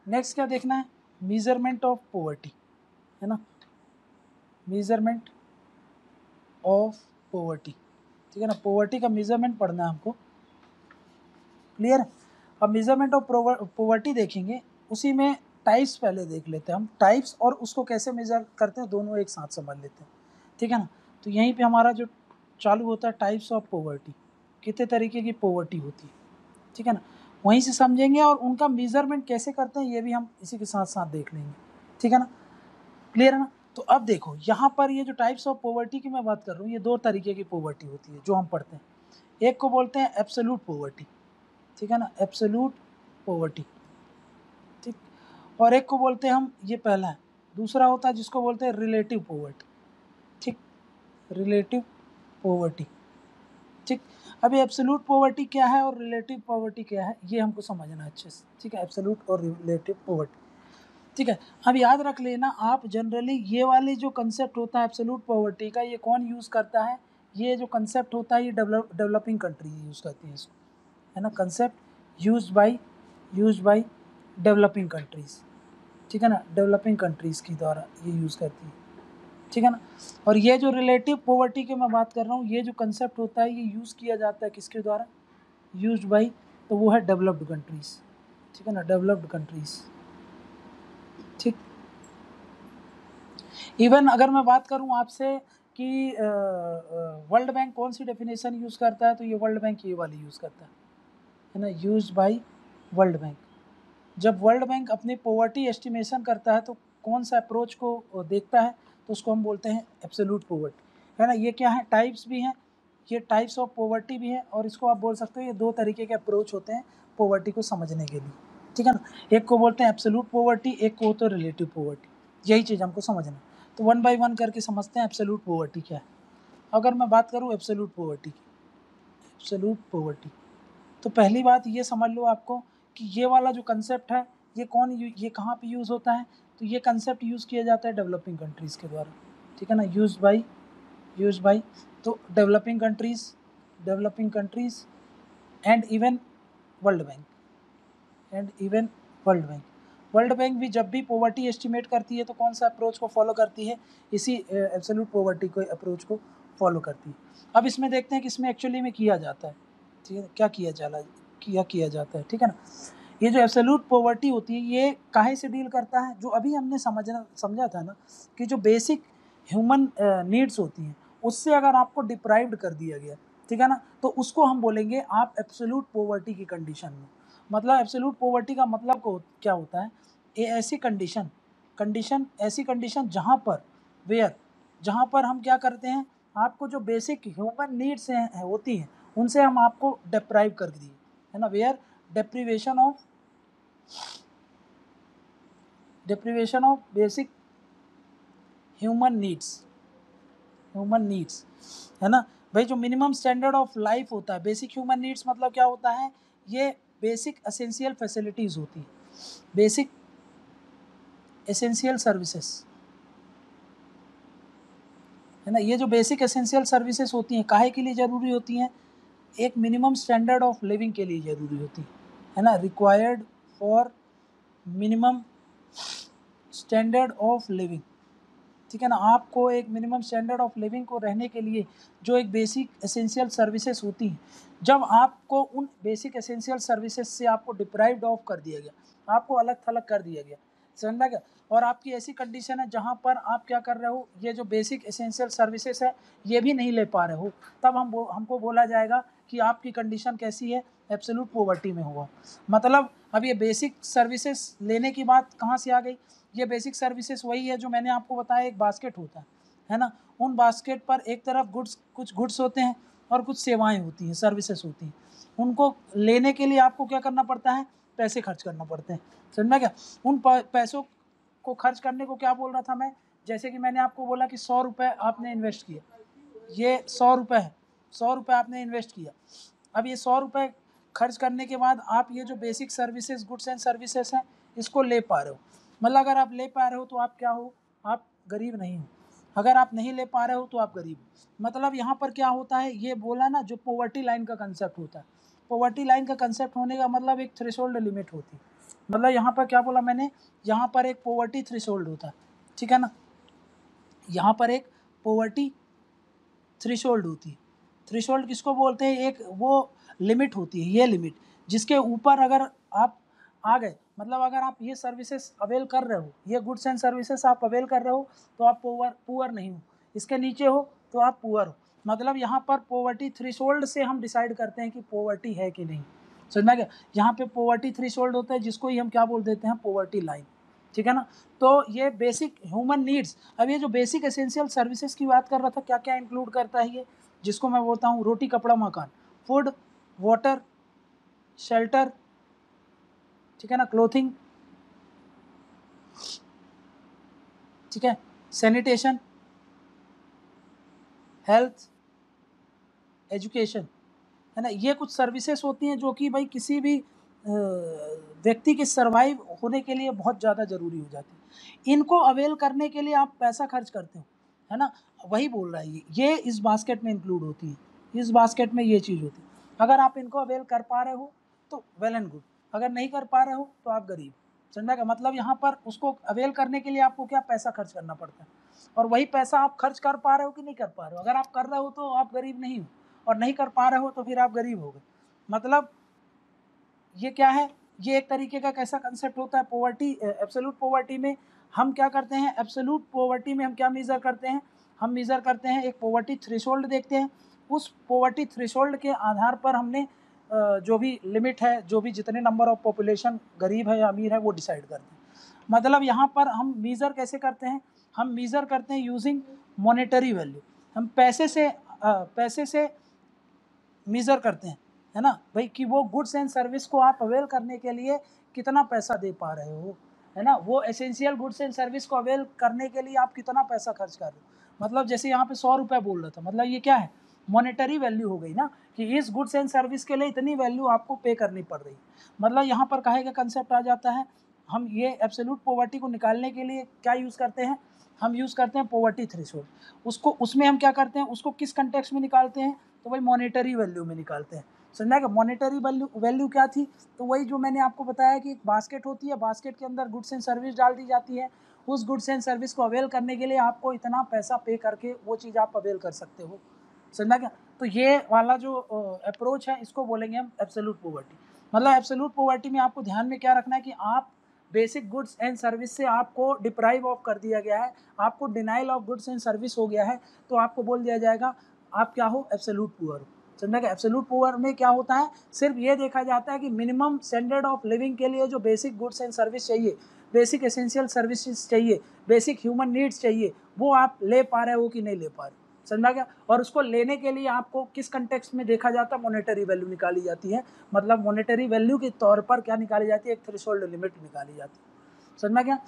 Next क्या देखना है, मेजरमेंट ऑफ पॉवर्टी, है ना, मेजरमेंट ऑफ पॉवर्टी, ठीक है ना, पॉवर्टी का मेजरमेंट पढ़ना है हमको, क्लियर। अब मेजरमेंट ऑफ पॉवर्टी देखेंगे, उसी में टाइप्स पहले देख लेते हैं हम, टाइप्स और उसको कैसे मेजर करते हैं दोनों एक साथ समझ लेते हैं, ठीक है ना। तो यहीं पे हमारा जो चालू होता है टाइप्स ऑफ पॉवर्टी, कितने तरीके की पॉवर्टी होती है, ठीक है ना, वहीं से समझेंगे और उनका मेजरमेंट कैसे करते हैं ये भी हम इसी के साथ साथ देख लेंगे, ठीक है ना, क्लियर है ना। तो अब देखो यहाँ पर ये जो टाइप्स ऑफ पॉवर्टी की मैं बात कर रहा हूँ, ये दो तरीके की पॉवर्टी होती है जो हम पढ़ते हैं, एक को बोलते हैं एब्सोल्यूट पॉवर्टी, ठीक है ना, एब्सोल्यूट पॉवर्टी, ठीक, और एक को बोलते हैं हम, ये पहला है, दूसरा होता है जिसको बोलते हैं रिलेटिव पॉवर्टी, ठीक, रिलेटिव पॉवर्टी, ठीक। अभी एब्सोल्यूट पॉवर्टी क्या है और रिलेटिव पॉवर्टी क्या है ये हमको समझना है अच्छे से, ठीक है, एब्सोल्यूट और रिलेटिव पॉवर्टी, ठीक है। अब याद रख लेना आप, जनरली ये वाली जो कंसेप्ट होता है एब्सोल्यूट पॉवर्टी का, ये कौन यूज़ करता है, ये जो कंसेप्ट होता है ये डेवलपिंग कंट्री यूज़ करती है इसको, है ना, concept used by developing countries, ठीक है ना, डेवलपिंग कंट्रीज़ के द्वारा ये यूज़ करती है, ठीक है ना। और ये जो रिलेटिव पॉवर्टी की मैं बात कर रहा हूँ, ये जो कंसेप्ट होता है ये यूज़ किया जाता है किसके द्वारा, यूज्ड बाय, तो वो है डेवलप्ड कंट्रीज़, ठीक है ना, डेवलप्ड कंट्रीज़, ठीक। इवन अगर मैं बात करूं आपसे कि वर्ल्ड बैंक कौन सी डेफिनेशन यूज़ करता है, तो ये वर्ल्ड बैंक ये वाली यूज़ करता है ना, यूज्ड बाय वर्ल्ड बैंक। जब वर्ल्ड बैंक अपनी पॉवर्टी एस्टिमेशन करता है तो कौन सा अप्रोच को देखता है, तो उसको हम बोलते हैं एब्सोल्यूट पॉवर्टी, है ना। ये क्या है, टाइप्स भी हैं, ये टाइप्स ऑफ पॉवर्टी भी है, और इसको आप बोल सकते हो ये दो तरीके के अप्रोच होते हैं पॉवर्टी को समझने के लिए, ठीक है ना। एक को बोलते हैं एब्सोल्यूट पॉवर्टी, एक को होता है रिलेटिव पॉवर्टी, यही चीज़ हमको समझना। तो वन बाय वन करके समझते हैं एब्सोल्यूट पॉवर्टी क्या है। अगर मैं बात करूँ एब्सोल्यूट पॉवर्टी की, एब्सोल्यूट पॉवर्टी, तो पहली बात ये समझ लो आपको कि ये वाला जो कंसेप्ट है ये कहाँ पे यूज़ होता है, तो ये कंसेप्ट यूज़ किया जाता है डेवलपिंग कंट्रीज़ के द्वारा, ठीक है ना, यूज़ बाय तो developing countries and even World Bank, World Bank भी जब भी पॉवर्टी एस्टिमेट करती है तो कौन सा अप्रोच को फॉलो करती है, इसी एब्सोल्यूट पॉवर्टी को अप्रोच को फॉलो करती है। अब इसमें देखते हैं कि इसमें एक्चुअली में किया जाता है, ठीक है, क्या किया जाता है, ठीक है ना। ये जो एब्सोल्यूट पॉवर्टी होती है ये काहे से डील करता है, जो अभी हमने समझा था ना कि जो बेसिक ह्यूमन नीड्स होती हैं उससे अगर आपको डिप्राइव्ड कर दिया गया, ठीक है ना, तो उसको हम बोलेंगे आप एब्सोल्यूट पॉवर्टी की कंडीशन में। मतलब एब्सोल्यूट पॉवर्टी का मतलब क्या होता है, ये ऐसी ऐसी कंडीशन जहाँ पर हम क्या करते हैं, आपको जो बेसिक ह्यूमन नीड्स होती हैं उनसे हम आपको डिप्राइव कर दिए, है ना, where deprivation of basic human needs, है ना भाई। जो मिनिमम स्टैंडर्ड ऑफ लाइफ होता है, बेसिक ह्यूमन नीड्स मतलब क्या होता है, ये बेसिक एसेंशियल फैसिलिटीज होती है, बेसिक एसेंशियल सर्विसेज, है ना। ये जो बेसिक एसेंशियल सर्विसेज होती हैं काहे के लिए ज़रूरी होती हैं, एक मिनिमम स्टैंडर्ड ऑफ लिविंग के लिए ज़रूरी होती है ना, required for minimum standard of living, ठीक है ना। आपको एक मिनिमम स्टैंडर्ड ऑफ लिविंग को रहने के लिए जो एक बेसिक एसेंशियल सर्विसेज होती हैं, जब आपको उन बेसिक एसेंशियल सर्विसेज से आपको डिप्राइव्ड ऑफ कर दिया गया, आपको अलग थलग कर दिया गया, समझ गया, और आपकी ऐसी कंडीशन है जहाँ पर आप क्या कर रहे हो, ये जो बेसिक एसेंशियल सर्विसेज है ये भी नहीं ले पा रहे हो, तब हमको बोला जाएगा कि आपकी कंडीशन कैसी है, एब्सोल्यूट पॉवर्टी में हुआ। मतलब अब ये बेसिक सर्विसेज लेने की बात कहाँ से आ गई, ये बेसिक सर्विसेज वही है जो मैंने आपको बताया, एक बास्केट होता है ना, उन बास्केट पर एक तरफ कुछ गुड्स होते हैं और कुछ सेवाएं होती हैं, सर्विसेज होती हैं, उनको लेने के लिए आपको क्या करना पड़ता है, पैसे खर्च करना पड़ते हैं, समझना क्या। उन पैसों को खर्च करने को क्या बोल रहा था मैं, जैसे कि मैंने आपको बोला कि 100 रुपये आपने इन्वेस्ट किया, ये 100 रुपये है, 100 रुपये आपने इन्वेस्ट किया। अब ये 100 रुपये खर्च करने के बाद आप ये जो basic services goods and services हैं इसको ले पा रहे हो, मतलब अगर आप ले पा रहे हो तो आप क्या हो, आप गरीब नहीं हो, अगर आप नहीं ले पा रहे हो तो आप गरीब हो। मतलब यहाँ पर क्या होता है, ये बोला ना, जो पॉवर्टी लाइन का कंसेप्ट होता है, पॉवर्टी लाइन का कंसेप्ट होने का मतलब एक थ्रेशोल्ड लिमिट होती है, मतलब यहाँ पर क्या बोला मैंने, यहाँ पर एक पॉवर्टी थ्रेशोल्ड होता है, ठीक है ना, यहाँ पर एक पॉवर्टी थ्रेशोल्ड होती है। थ्रेशोल्ड किसको बोलते हैं, एक वो लिमिट होती है, ये लिमिट जिसके ऊपर अगर आप आ गए, मतलब अगर आप ये सर्विसेज अवेल कर रहे हो, ये गुड्स एंड सर्विसेज आप अवेल कर रहे हो, तो आप पुअर नहीं हो, इसके नीचे हो तो आप पुअर हो। मतलब यहाँ पर पॉवर्टी थ्रेशोल्ड से हम डिसाइड करते हैं कि पॉवर्टी है कि नहीं, समझना क्या। यहाँ पे पॉवर्टी थ्रेशोल्ड होता है जिसको ही हम क्या बोल देते हैं, पॉवर्टी लाइन, ठीक है ना। तो ये बेसिक ह्यूमन नीड्स, अब ये जो बेसिक एसेंशियल सर्विसेज की बात कर रहा था, क्या क्या इंक्लूड करता है ये, जिसको मैं बोलता हूँ रोटी कपड़ा मकान, फूड वाटर शेल्टर, ठीक है ना, क्लोथिंग, ठीक है, सैनिटेशन, हेल्थ, एजुकेशन, है ना। ये कुछ सर्विसेज होती हैं जो कि भाई किसी भी व्यक्ति के सर्वाइव होने के लिए बहुत ज़्यादा ज़रूरी हो जाती है। इनको अवेल करने के लिए आप पैसा खर्च करते हो, है ना, वही बोल रहा है ये इस बास्केट में इंक्लूड होती है, इस बास्केट में ये चीज़ होती है। अगर आप इनको अवेल कर पा रहे हो तो वेल एंड गुड, अगर नहीं कर पा रहे हो तो आप गरीब, समझा का मतलब। यहाँ पर उसको अवेल करने के लिए आपको क्या पैसा खर्च करना पड़ता है, और वही पैसा आप खर्च कर पा रहे हो कि नहीं कर पा रहे हो। अगर आप कर रहे हो तो आप गरीब नहीं हो, और नहीं कर पा रहे हो तो फिर आप गरीब हो गए। मतलब ये क्या है, ये एक तरीके का कैसा कंसेप्ट होता है पॉवर्टी, एब्सोल्यूट पॉवर्टी में हम क्या करते हैं, एब्सोल्यूट पॉवर्टी में हम क्या मेज़र करते हैं, हम मेज़र करते हैं एक पॉवर्टी थ्रेशोल्ड देखते हैं, उस पॉवर्टी थ्रेशोल्ड के आधार पर हमने जो भी लिमिट है, जो भी जितने नंबर ऑफ पॉपुलेशन गरीब है या अमीर है वो डिसाइड करते हैं। मतलब यहाँ पर हम मेज़र कैसे करते हैं, हम मेज़र करते हैं यूजिंग मॉनेटरी वैल्यू, हम पैसे से मेज़र करते हैं, है ना भाई, कि वो गुड्स एंड सर्विस को आप अवेल करने के लिए कितना पैसा दे पा रहे हो, है ना, वो एसेंशियल गुड्स एंड सर्विस को अवेल करने के लिए आप कितना पैसा खर्च कर रहे हो। मतलब जैसे यहाँ पे 100 रुपये बोल रहा था, मतलब ये क्या है, मॉनेटरी वैल्यू हो गई ना, कि इस गुड्स एंड सर्विस के लिए इतनी वैल्यू आपको पे करनी पड़ रही है। मतलब यहाँ पर काहे का कंसेप्ट आ जाता है, हम ये एब्सोल्यूट पॉवर्टी को निकालने के लिए क्या यूज़ करते हैं, हम यूज़ करते हैं पॉवर्टी थ्रेशोल्ड। उसको उसमें हम क्या करते हैं, उसको किस कंटेक्स्ट में निकालते हैं, तो भाई मॉनेटरी वैल्यू में निकालते हैं। समझा क्या, मॉनेटरी वैल्यू क्या थी, तो वही जो मैंने आपको बताया कि एक बास्केट होती है, बास्केट के अंदर गुड्स एंड सर्विस डाल दी जाती है, उस गुड्स एंड सर्विस को अवेल करने के लिए आपको इतना पैसा पे करके वो चीज़ आप अवेल कर सकते हो। समझा क्या, तो ये वाला जो अप्रोच है इसको बोलेंगे हम एब्सोल्यूट पॉवर्टी। मतलब एब्सोल्यूट पॉवर्टी में आपको ध्यान में क्या रखना है कि आप बेसिक गुड्स एंड सर्विस से आपको डिप्राइव ऑफ कर दिया गया है, आपको denial of goods and service हो गया है, तो आपको बोल दिया जाएगा आप क्या हो, एब्सोल्यूट पुअर हो। समझा कि एब्सोल्यूट पुअर में क्या होता है, सिर्फ ये देखा जाता है कि मिनिमम स्टैंडर्ड ऑफ लिविंग के लिए जो बेसिक गुड्स एंड सर्विस चाहिए, बेसिक एसेंशियल सर्विसेज चाहिए, बेसिक ह्यूमन नीड्स चाहिए, वो आप ले पा रहे हो कि नहीं ले पा रहे, समझा क्या। और उसको लेने के लिए आपको किस कंटेक्स्ट में देखा जाता है, मॉनेटरी वैल्यू निकाली जाती है। मतलब मॉनेटरी वैल्यू के तौर पर क्या निकाली जाती है, एक थ्रेशोल्ड लिमिट निकाली जाती है, समझा क्या।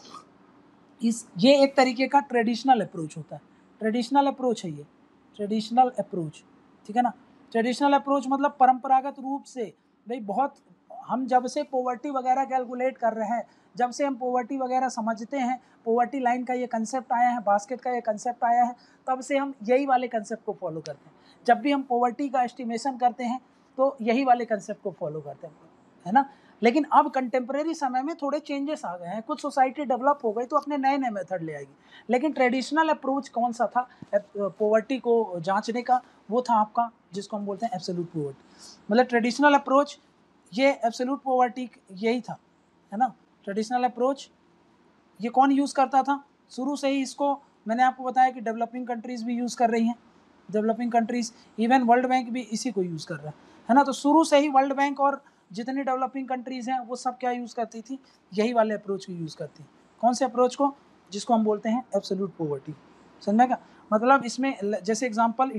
ये एक तरीके का ट्रेडिशनल अप्रोच होता है, ट्रेडिशनल अप्रोच है ये, ट्रेडिशनल अप्रोच, ठीक है ना। ट्रेडिशनल अप्रोच मतलब परंपरागत रूप से, भाई बहुत हम जब से पॉवर्टी वगैरह कैलकुलेट कर रहे हैं, जब से हम पॉवर्टी वगैरह समझते हैं, पॉवर्टी लाइन का ये कंसेप्ट आया है, बास्केट का ये कंसेप्ट आया है, तब से हम यही वाले कंसेप्ट को फॉलो करते हैं। जब भी हम पॉवर्टी का एस्टिमेशन करते हैं तो यही वाले कंसेप्ट को फॉलो करते हैं, है ना। लेकिन अब कंटेम्प्रेरी समय में थोड़े चेंजेस आ गए हैं, कुछ सोसाइटी डेवलप हो गई तो अपने नए नए मेथड ले आएगी। लेकिन ट्रेडिशनल अप्रोच कौन सा था पॉवर्टी को जांचने का, वो था आपका जिसको हम बोलते हैं एब्सोल्यूट पॉवर्टी। मतलब ट्रेडिशनल अप्रोच ये एब्सोल्यूट पॉवर्टी यही था, है ना। ट्रेडिशनल अप्रोच ये कौन यूज़ करता था, शुरू से ही इसको मैंने आपको बताया कि डेवलपिंग कंट्रीज़ भी यूज़ कर रही हैं, developing countries, even World Bank भी इसी को यूज़ कर रहा है ना। तो शुरू से ही वर्ल्ड बैंक और जितनी डेवलपिंग कंट्रीज़ हैं वो सब क्या यूज़ करती थी, यही वाले अप्रोच को यूज़ करती। कौन से अप्रोच को, जिसको हम बोलते हैं एब्सोल्यूट पॉवर्टी, समझा क्या। मतलब इसमें जैसे एग्जांपल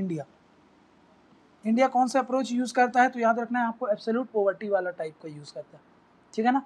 इंडिया कौन सा अप्रोच यूज़ करता है, तो याद रखना है आपको एब्सोल्यूट पॉवर्टी वाला टाइप का यूज़ करता है, ठीक है ना।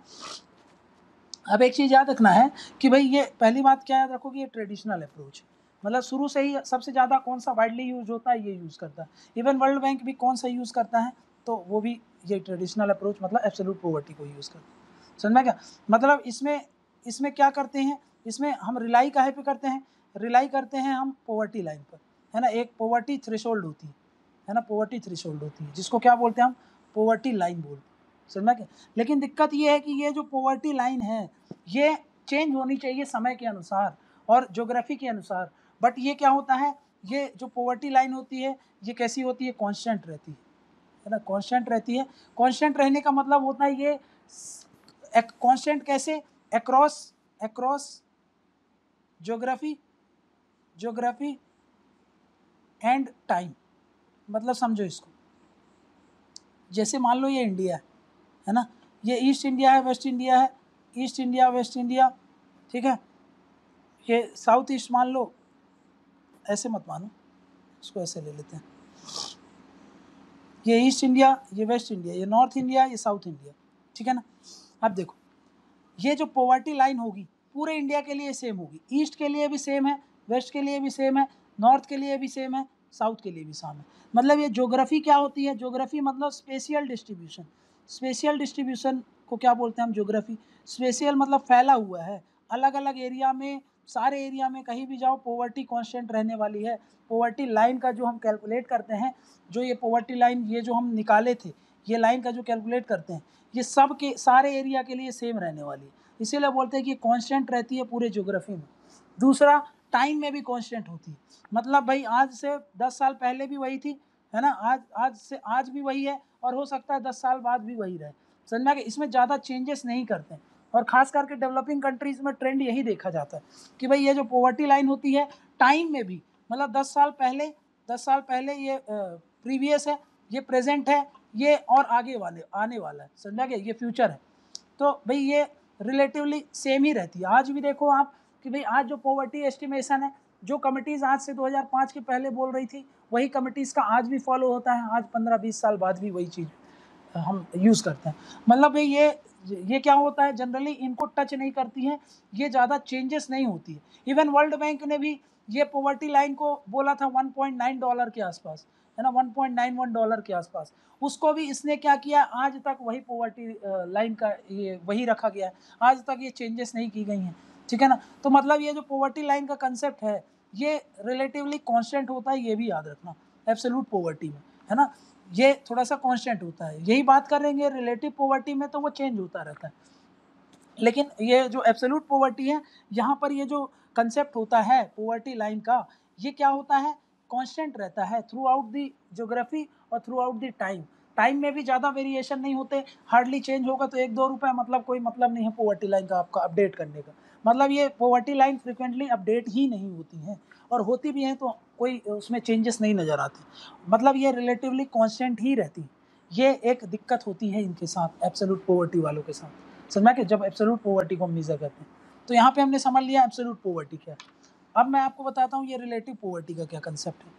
अब एक चीज़ याद रखना है कि भाई ये पहली बात क्या याद रखो कि ये ट्रेडिशनल अप्रोच, मतलब शुरू से ही सबसे ज़्यादा कौन सा वाइडली यूज होता है, ये यूज़ करता है। इवन वर्ल्ड बैंक भी कौन सा यूज़ करता है, तो वो भी ये ट्रेडिशनल अप्रोच मतलब एब्सोल्यूट पॉवर्टी को यूज़ करता है, समझ में क्या। मतलब इसमें क्या करते हैं, इसमें हम रिलाई काहे पे करते हैं, रिलाई करते हैं हम पॉवर्टी लाइन पर, है ना। एक पॉवर्टी थ्रेशोल्ड होती है ना, पॉवर्टी थ्रेशोल्ड होती है जिसको क्या बोलते हैं हम, पॉवर्टी लाइन बोलते हैं, समझ में क्या। लेकिन दिक्कत ये है कि ये जो पॉवर्टी लाइन है ये चेंज होनी चाहिए समय के अनुसार और ज्योग्राफी के अनुसार, बट ये क्या होता है, ये जो पॉवर्टी लाइन होती है ये कैसी होती है, कांस्टेंट रहती है ना, कांस्टेंट रहती है। कांस्टेंट रहने का मतलब होता है ये कांस्टेंट कैसे, अक्रॉस ज्योग्राफी एंड टाइम। मतलब समझो इसको, जैसे मान लो ये इंडिया है ना, ये ईस्ट इंडिया है, वेस्ट इंडिया है, ईस्ट इंडिया वेस्ट इंडिया, ठीक है। ये साउथ ईस्ट मान लो, ऐसे मत मानो, इसको ऐसे ले लेते हैं, ये ईस्ट इंडिया, ये वेस्ट इंडिया, ये नॉर्थ इंडिया, ये साउथ इंडिया, ठीक है ना। अब देखो ये जो पॉवर्टी लाइन होगी पूरे इंडिया के लिए सेम होगी, ईस्ट के लिए भी सेम है, वेस्ट के लिए भी सेम है, नॉर्थ के लिए भी सेम है, साउथ के लिए भी सेम है। मतलब ये ज्योग्राफी क्या होती है, ज्योग्राफी मतलब स्पेशियल डिस्ट्रीब्यूशन। स्पेशियल डिस्ट्रीब्यूशन को क्या बोलते हैं हम, ज्योग्राफी। स्पेशियल मतलब फैला हुआ है, अलग अलग एरिया में, सारे एरिया में कहीं भी जाओ पॉवर्टी कांस्टेंट रहने वाली है। पॉवर्टी लाइन का जो हम कैलकुलेट करते हैं, जो ये पॉवर्टी लाइन ये जो हम निकाले थे, ये लाइन का जो कैलकुलेट करते हैं, ये सब के सारे एरिया के लिए सेम रहने वाली है, इसीलिए बोलते हैं कि कांस्टेंट रहती है पूरे ज्योग्राफी में। दूसरा, टाइम में भी कांस्टेंट होती है, मतलब भाई आज से 10 साल पहले भी वही थी, है ना, आज भी वही है, और हो सकता है 10 साल बाद भी वही रहे, समझ में। इसमें ज़्यादा चेंजेस नहीं करते हैं, और ख़ास करके डेवलपिंग कंट्रीज़ में ट्रेंड यही देखा जाता है कि भाई ये जो पॉवर्टी लाइन होती है टाइम में भी, मतलब 10 साल पहले ये प्रीवियस है, ये प्रेजेंट है, ये और आगे आने वाला है, समझा गया, ये फ्यूचर है। तो भाई ये रिलेटिवली सेम ही रहती है। आज भी देखो आप कि भाई आज जो पॉवर्टी एस्टिमेशन है, जो कमिटीज़ आज से 2005 के पहले बोल रही थी, वही कमिटीज़ का आज भी फॉलो होता है, आज 15-20 साल बाद भी वही चीज़ हम यूज़ करते हैं। मतलब भाई ये क्या होता है, जनरली इनको टच नहीं करती हैं, ये ज़्यादा चेंजेस नहीं होती है। इवन वर्ल्ड बैंक ने भी ये पॉवर्टी लाइन को बोला था $1.9 के आसपास, है ना, $1.91 के आसपास। उसको भी इसने क्या किया, आज तक वही पॉवर्टी लाइन का ये वही रखा गया है, आज तक ये चेंजेस नहीं की गई हैं, ठीक है ना। तो मतलब ये जो पॉवर्टी लाइन का कंसेप्ट है ये रिलेटिवली कांस्टेंट होता है, ये भी याद रखना, एब्सोल्यूट पॉवर्टी में, है ना, ये थोड़ा सा कांस्टेंट होता है। यही बात करेंगे रिलेटिव पॉवर्टी में, तो वो चेंज होता रहता है। लेकिन ये जो एब्सोल्यूट पॉवर्टी है, यहाँ पर ये जो कंसेप्ट होता है पॉवर्टी लाइन का, ये क्या होता है, कांस्टेंट रहता है थ्रू आउट द ज्योग्राफी और throughout the time. Time में भी ज़्यादा वेरिएशन नहीं होते, हार्डली चेंज होगा तो 1-2 रुपये, मतलब कोई मतलब नहीं है पॉवर्टी लाइन का आपका अपडेट करने का। मतलब ये पॉवर्टी लाइन फ्रिक्वेंटली अपडेट ही नहीं होती हैं, और होती भी हैं तो कोई उसमें चेंजेस नहीं नज़र आते, मतलब ये रिलेटिवली कांस्टेंट ही रहती। ये एक दिक्कत होती है इनके साथ, एब्सोल्यूट पॉवर्टी वालों के साथ, समझ में कि जब एब्सोल्यूट पॉवर्टी को हम मेजर करते हैं। तो यहाँ पे हमने समझ लिया एब्सोल्यूट पॉवर्टी क्या है। अब मैं आपको बताता हूँ ये रिलेटिव पॉवर्टी का क्या कंसेप्ट है।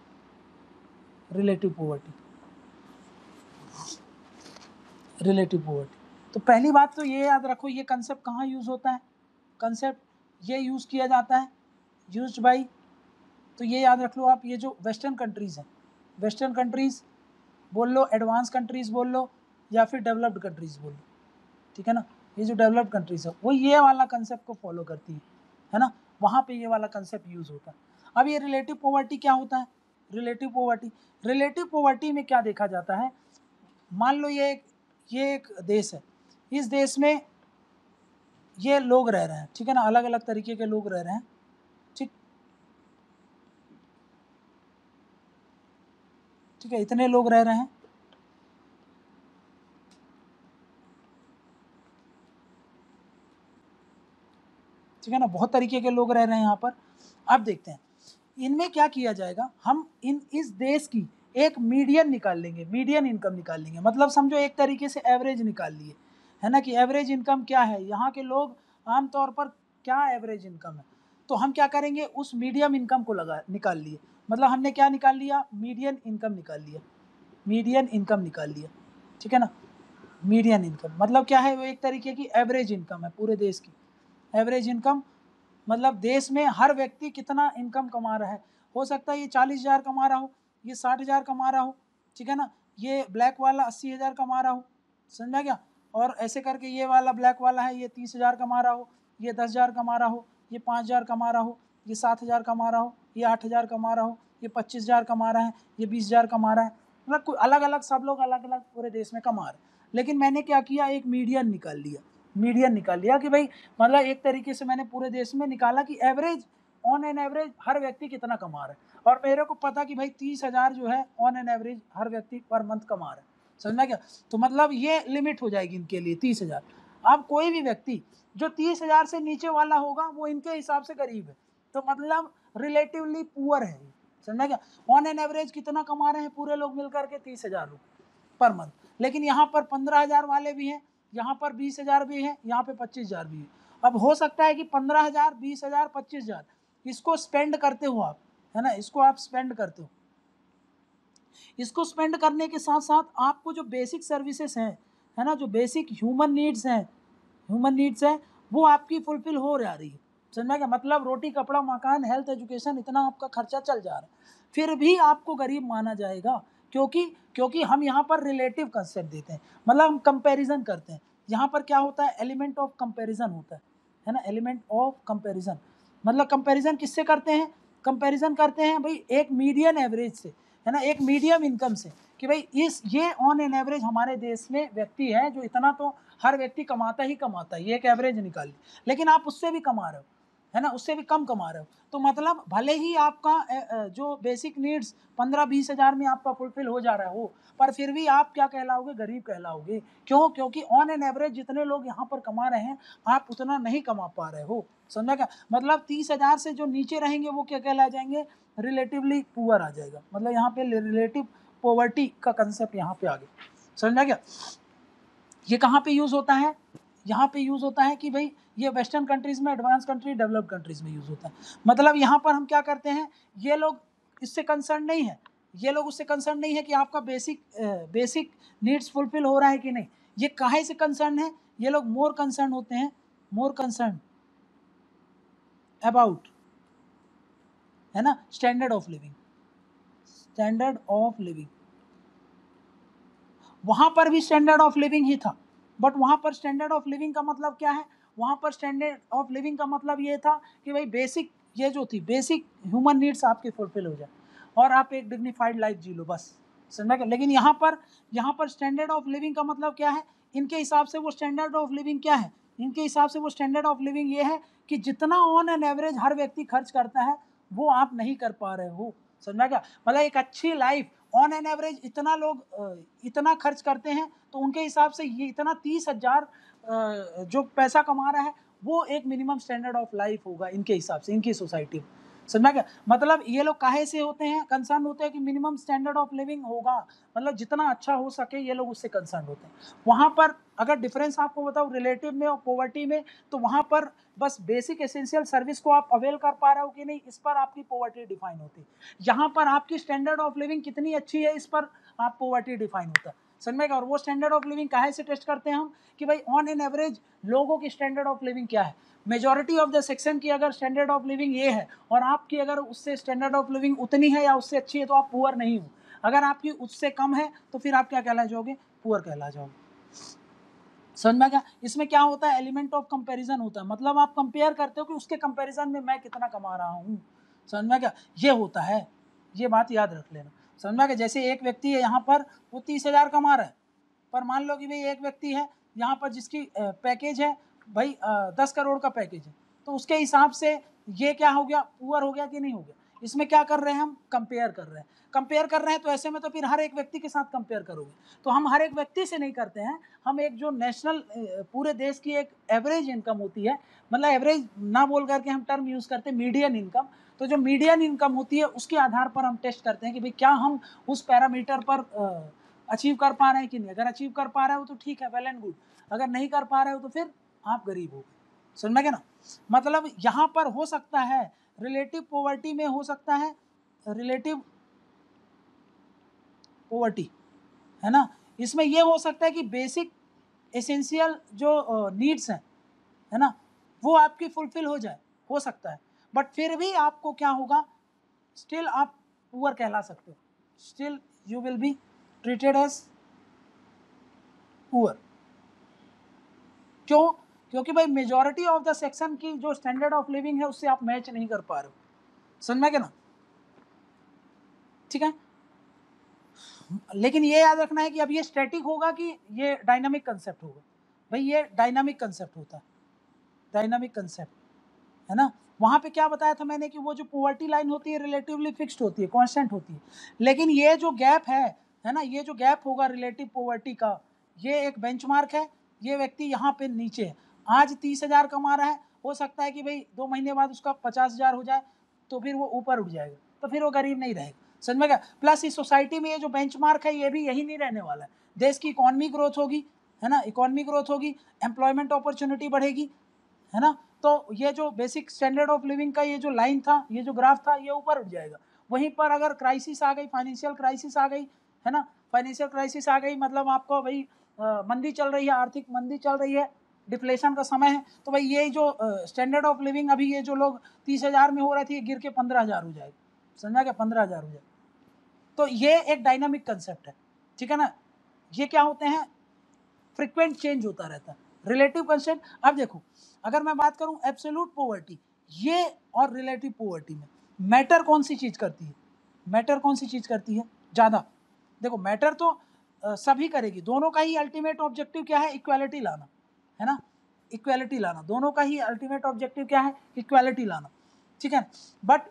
रिलेटिव पॉवर्टी, रिलेटिव पॉवर्टी, तो पहली बात तो ये याद रखो, ये कंसेप्ट कहाँ यूज़ होता है, कंसेप्ट ये यूज़ किया जाता है, यूज्ड बाई, तो ये याद रख लो आप, ये जो वेस्टर्न कंट्रीज़ हैं, वेस्टर्न कंट्रीज़ बोल लो, एडवांस कंट्रीज़ बोल लो, या फिर डेवलप्ड कंट्रीज़ बोल लो, ठीक है ना। ये जो डेवलप्ड कंट्रीज़ है वो ये वाला कंसेप्ट को फॉलो करती है ना, वहाँ पे ये वाला कंसेप्ट यूज़ होता है। अब ये रिलेटिव पॉवर्टी क्या होता है, रिलेटिव पॉवर्टी में क्या देखा जाता है, मान लो ये एक देश है, इस देश में ये लोग रह रहे हैं, ठीक है ना, अलग अलग तरीके के लोग रह रहे हैं, ठीक है, इतने लोग रह रहे हैं, ठीक है ना, बहुत तरीके के लोग रह रहे हैं यहाँ पर। अब देखते हैं इनमें क्या किया जाएगा, हम इस देश की एक मीडियन निकाल लेंगे, मीडियन इनकम निकाल लेंगे, मतलब समझो एक तरीके से एवरेज निकाल लिए, है ना, कि एवरेज इनकम क्या है, यहाँ के लोग आमतौर पर क्या एवरेज इनकम है, तो हम क्या करेंगे, उस मीडियम इनकम को निकाल लिए, मतलब हमने क्या निकाल लिया, मीडियन इनकम निकाल लिया, मीडियन इनकम निकाल लिया, ठीक है ना। मीडियन इनकम मतलब क्या है, वो एक तरीके की एवरेज इनकम है पूरे देश की। एवरेज इनकम मतलब देश में हर व्यक्ति कितना इनकम कमा रहा है, हो सकता है ये 40,000 कमा रहा हो, ये 60,000 कमा रहा हो, ठीक है ना, ये ब्लैक वाला 80,000 कमा रहा हो, समझा क्या, और ऐसे करके ये वाला ब्लैक वाला है ये 30,000 कमा रहा हो, ये 10,000 कमा रहा हो, ये 5,000 कमा रहा हो, ये 7,000 कमा रहा हो, ये 8,000 कमा रहा हो, ये 25,000 कमा रहा है, ये 20,000 कमा रहा है, मतलब अलग अलग सब लोग अलग अलग पूरे देश में कमा रहे हैं। लेकिन मैंने क्या किया, एक मीडियन निकाल लिया कि भाई मतलब एक तरीके से मैंने पूरे देश में निकाला कि एवरेज, ऑन एन एवरेज हर व्यक्ति कितना कमा रहा है, और मेरे को पता कि भाई 30,000 जो है ऑन एन एवरेज हर व्यक्ति पर मंथ कमा रहा है। समझना क्या? तो मतलब ये लिमिट हो जाएगी इनके लिए 30,000। अब कोई भी व्यक्ति जो 30,000 से नीचे वाला होगा वो इनके हिसाब से गरीब है, तो मतलब रिलेटिवली पुअर है। समझना क्या? ऑन एन एवरेज कितना कमा रहे हैं पूरे लोग मिलकर के? 30,000 रुपये पर मंथ। लेकिन यहाँ पर 15,000 वाले भी हैं, यहाँ पर 20,000 भी हैं, यहाँ पे 25,000 भी है। अब हो सकता है कि 15,000, 20,000, 25,000 इसको स्पेंड करते हो आप, है ना, इसको आप स्पेंड करते हो। इसको स्पेंड करने के साथ साथ आपको जो बेसिक सर्विसेज हैं, है ना, जो बेसिक ह्यूमन नीड्स हैं वो आपकी फुलफिल हो जा रही है। समझना क्या? मतलब रोटी कपड़ा मकान हेल्थ एजुकेशन इतना आपका खर्चा चल जा रहा है, फिर भी आपको गरीब माना जाएगा, क्योंकि हम यहाँ पर रिलेटिव कंसेप्ट देते हैं, मतलब हम कंपैरिजन करते हैं। यहाँ पर क्या होता है, एलिमेंट ऑफ कंपैरिजन होता है ना, एलिमेंट ऑफ कंपैरिजन। मतलब कंपैरिजन किससे करते हैं? कंपैरिजन करते हैं भाई एक मीडियन एवरेज से, है ना, एक मीडियम इनकम से, कि भाई ये ऑन एन एवरेज हमारे देश में व्यक्ति है जो इतना तो हर व्यक्ति कमाता ही कमाता है, ये एक एवरेज निकाल ली। लेकिन आप उससे भी कमा रहे हो, है ना, उससे भी कम कमा रहे हो, तो मतलब भले ही आपका जो बेसिक नीड्स 15-20 हज़ार में आपका फुलफिल हो जा रहा हो, पर फिर भी आप क्या कहलाओगे? गरीब कहलाओगे। क्यों? क्योंकि ऑन एन एवरेज जितने लोग यहाँ पर कमा रहे हैं आप उतना नहीं कमा पा रहे हो। समझा क्या? मतलब 30,000 से जो नीचे रहेंगे वो क्या कहला जाएंगे? रिलेटिवली पुअर आ जाएगा। मतलब यहाँ पे रिलेटिव पॉवर्टी का कंसेप्ट यहाँ पे आ गया। समझा क्या? ये कहाँ पे यूज होता है? यहाँ पे यूज होता है कि भाई ये वेस्टर्न कंट्रीज में, एडवांस कंट्री, डेवलप्ड कंट्रीज में यूज होता है। मतलब यहाँ पर हम क्या करते हैं, ये लोग इससे कंसर्न नहीं है, ये लोग उससे कंसर्न नहीं है कि आपका बेसिक नीड्स फुलफिल हो रहा है कि नहीं। ये काहे से कंसर्न है? ये लोग मोर कंसर्न होते हैं, मोर कंसर्न अबाउट, है ना, standard of living. Standard of living, वहां पर भी स्टैंडर्ड ऑफ लिविंग ही था, बट वहां पर स्टैंडर्ड ऑफ लिविंग का मतलब क्या है? वहां पर स्टैंडर्ड ऑफ लिविंग का मतलब ये था कि भाई बेसिक, ये जो थी बेसिक ह्यूमन नीड्स आपके फुलफिल हो जाए और आप एक डिग्निफाइड लाइफ जी लो, बस। समझा? लेकिन यहाँ पर स्टैंडर्ड ऑफ लिविंग का मतलब क्या है? इनके हिसाब से वो स्टैंडर्ड ऑफ लिविंग क्या है? इनके हिसाब से वो स्टैंडर्ड ऑफ लिविंग ये है कि जितना ऑन एन एवरेज हर व्यक्ति खर्च करता है वो आप नहीं कर पा रहे हो। समझा क्या? मतलब एक अच्छी लाइफ ऑन एन एवरेज इतना लोग इतना खर्च करते हैं, तो उनके हिसाब से ये इतना 30,000 जो पैसा कमा रहा है वो एक मिनिमम स्टैंडर्ड ऑफ लाइफ होगा इनके हिसाब से, इनकी सोसाइटी में। समझा क्या? मतलब ये लोग काहे से होते हैं, कंसर्न होते हैं कि मिनिमम स्टैंडर्ड ऑफ लिविंग होगा, मतलब जितना अच्छा हो सके ये लोग उससे कंसर्न होते हैं। वहाँ पर अगर डिफरेंस आपको बताऊँ रिलेटिव में और पॉवर्टी में, तो वहाँ पर बस बेसिक एसेंशियल सर्विस को आप अवेल कर पा रहे हो कि नहीं, इस पर आपकी पॉवर्टी डिफाइन होती है। यहाँ पर आपकी स्टैंडर्ड ऑफ लिविंग कितनी अच्छी है, इस पर आप पॉवर्टी डिफाइन होता है। समझ में? और वो स्टैंडर्ड ऑफ लिविंग काहे से टेस्ट करते हैं हम, कि भाई ऑन एन एवरेज लोगों की स्टैंडर्ड ऑफ लिविंग क्या है। मेजॉरिटी ऑफ द सेक्शन की अगर स्टैंडर्ड ऑफ लिविंग ये है और आपकी अगर उससे स्टैंडर्ड ऑफ लिविंग उतनी है या उससे अच्छी है, तो आप पुअर नहीं हो। अगर आपकी उससे कम है तो फिर आप क्या कहला जाओगे? पुअर कहला जाओगे। समझ में क्या? इसमें क्या होता है? एलिमेंट ऑफ कंपैरिजन होता है, मतलब आप कंपेयर करते हो कि उसके कंपैरिजन में मैं कितना कमा रहा हूँ। समझ में क्या? ये होता है, ये बात याद रख लेना। समझ में क्या? जैसे एक व्यक्ति है यहाँ पर वो 30,000 कमा रहा है, पर मान लो कि भाई एक व्यक्ति है यहाँ पर जिसकी पैकेज है भाई 10 करोड़ का पैकेज है, तो उसके हिसाब से ये क्या हो गया? पुअर हो गया कि नहीं हो गया? इसमें क्या कर रहे हैं हम? कंपेयर कर रहे हैं। कंपेयर कर रहे हैं तो ऐसे में तो फिर हर एक व्यक्ति के साथ कंपेयर करोगे, तो हम हर एक व्यक्ति से नहीं करते हैं, हम एक जो नेशनल पूरे देश की एक एवरेज इनकम होती है, मतलब एवरेज ना बोल करके हम टर्म यूज़ करते हैं मीडियन इनकम, तो जो मीडियन इनकम होती है उसके आधार पर हम टेस्ट करते हैं कि भाई क्या हम उस पैरामीटर पर अचीव कर पा रहे हैं कि नहीं। अगर अचीव कर पा रहे हो तो ठीक है, वेल एंड गुड। अगर नहीं कर पा रहे हो तो फिर आप गरीब हो। समझ में क्या ना? मतलब यहाँ पर हो सकता है रिलेटिव पॉवर्टी में, हो सकता है रिलेटिव पॉवर्टी, है ना, इसमें यह हो सकता है कि बेसिक एसेंशियल जो नीड्स हैं, है ना, वो आपकी फुलफिल हो जाए, हो सकता है, बट फिर भी आपको क्या होगा? स्टिल आप पुअर कहला सकते हो, still you will be treated as poor. क्यों? क्योंकि भाई मेजॉरिटी ऑफ द सेक्शन की जो स्टैंडर्ड ऑफ लिविंग है उससे आप मैच नहीं कर पा रहे हो। समझ में क्या ना? ठीक है। लेकिन ये याद रखना है कि अब ये स्टैटिक होगा कि ये डायनामिक कंसेप्ट होगा। भाई ये डायनामिक कंसेप्ट होता है, डायनामिक कंसेप्ट, है ना। वहाँ पे क्या बताया था मैंने कि वो जो पॉवर्टी लाइन होती है रिलेटिवली फिक्स्ड होती है, कांस्टेंट होती है, लेकिन ये जो गैप है ना, ये जो गैप होगा रिलेटिव पॉवर्टी का, ये एक बेंचमार्क है। ये व्यक्ति यहाँ पे नीचे है, आज 30,000 कमा रहा है, हो सकता है कि भाई 2 महीने बाद उसका 50,000 हो जाए, तो फिर वो ऊपर उठ जाएगा, तो फिर वो गरीब नहीं रहेगा। समझ में गया। प्लस इस सोसाइटी में ये जो बेंचमार्क है ये भी यही नहीं रहने वाला है। देश की इकोनॉमी ग्रोथ होगी, है ना, इकोनॉमी ग्रोथ होगी, एम्प्लॉयमेंट अपॉर्चुनिटी बढ़ेगी, है ना। तो ये जो बेसिक स्टैंडर्ड ऑफ लिविंग का ये जो लाइन था, ये जो ग्राफ था, ये ऊपर उठ जाएगा। वहीं पर अगर क्राइसिस आ गई, फाइनेंशियल क्राइसिस आ गई, है ना, फाइनेंशियल क्राइसिस आ गई, मतलब आपको भाई मंदी चल रही है, आर्थिक मंदी चल रही है, डिफ्लेशन का समय है, तो भाई ये जो स्टैंडर्ड ऑफ लिविंग अभी ये जो लोग 30,000 में हो रही थी, गिर के 15,000 हो जाएगा। समझा क्या, 15,000 हो जाएगा। तो ये एक डायनामिक कंसेप्ट है, ठीक है ना। ये क्या होते हैं, फ्रिक्वेंट चेंज होता रहता है, रिलेटिव कंसेप्ट। अब देखो, अगर मैं बात करूं एब्सोल्यूट पॉवर्टी, ये और रिलेटिव पॉवर्टी में मैटर कौन सी चीज करती है, मैटर कौन सी चीज करती है ज्यादा। देखो मैटर तो सभी करेगी, दोनों का ही अल्टीमेट ऑब्जेक्टिव क्या है, इक्वालिटी लाना, है ना, इक्वालिटी लाना, दोनों का ही अल्टीमेट ऑब्जेक्टिव क्या है, इक्वालिटी लाना, ठीक है। बट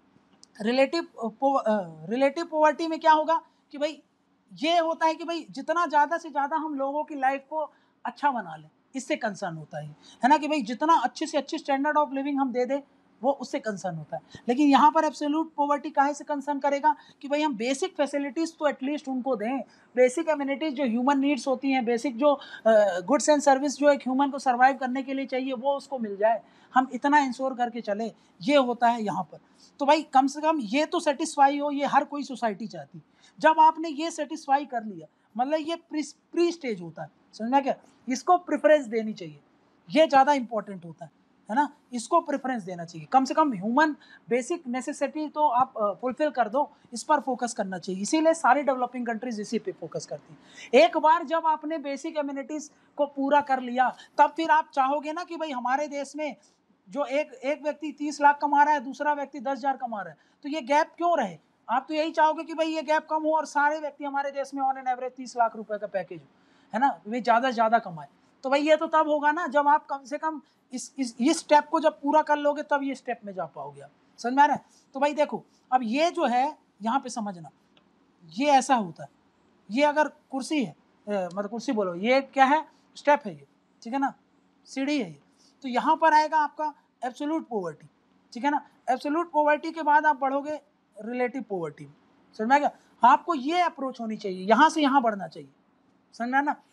रिलेटिव पॉवर्टी में क्या होगा कि भाई ये होता है कि भाई जितना ज़्यादा से ज़्यादा हम लोगों की लाइफ को अच्छा बना लें, इससे कंसर्न होता है ना, कि भाई जितना अच्छे से अच्छी स्टैंडर्ड ऑफ लिविंग हम दे दें, वो उससे कंसर्न होता है। लेकिन यहाँ पर एब्सोल्यूट पॉवर्टी काहे से कंसर्न करेगा कि भाई हम बेसिक फैसिलिटीज़ तो एटलीस्ट उनको दें, बेसिक एमिनिटीज़ जो ह्यूमन नीड्स होती हैं, बेसिक जो गुड्स एंड सर्विस जो एक ह्यूमन को सर्वाइव करने के लिए चाहिए, वो उसको मिल जाए, हम इतना इंश्योर करके चले, ये होता है यहाँ पर। तो भाई कम से कम ये तो सेटिस्फाई हो, ये हर कोई सोसाइटी चाहती। जब आपने ये सेटिस्फाई कर लिया, मतलब ये प्री स्टेज होता है, समझना क्या, इसको प्रेफरेंस देनी चाहिए, ये ज़्यादा इंपॉर्टेंट होता है ना, इसको प्रेफरेंस देना चाहिए। कम से कम ह्यूमन बेसिक नेसेसिटी तो आप फुलफिल कर दो, इस पर फोकस करना चाहिए। इसीलिए सारी डेवलपिंग कंट्रीज इसी पे फोकस करती हैं। एक बार जब आपने बेसिक एमिनिटीज को पूरा कर लिया, तब फिर आप चाहोगे ना कि भाई हमारे देश में जो एक व्यक्ति 30 लाख कमा रहा है, दूसरा व्यक्ति 10,000 कमा रहा है, तो ये गैप क्यों रहे। आप तो यही चाहोगे कि भाई ये गैप कम हो और सारे व्यक्ति हमारे देश में ऑन एन एवरेज 30 लाख रुपए का पैकेज हो, है ना, वे ज़्यादा से ज़्यादा कमाए। तो भाई ये तो तब होगा ना जब आप कम से कम इस स्टेप को जब पूरा कर लोगे, तब ये स्टेप में जा पाओगे आप। समझ में आ रहा है। तो भाई देखो, अब ये जो है यहाँ पे समझना, ये ऐसा होता है, ये अगर कुर्सी है, मतलब कुर्सी बोलो, ये क्या है, स्टेप है ये, ठीक है ना, सीढ़ी है ये। तो यहाँ पर आएगा आपका एब्सोल्यूट पॉवर्टी, ठीक है ना। एब्सोल्यूट पॉवर्टी के बाद आप बढ़ोगे रिलेटिव पॉवर्टी में। समझ में आ गया। आपको ये अप्रोच होनी चाहिए, यहाँ से यहाँ बढ़ना चाहिए, समझ में ना।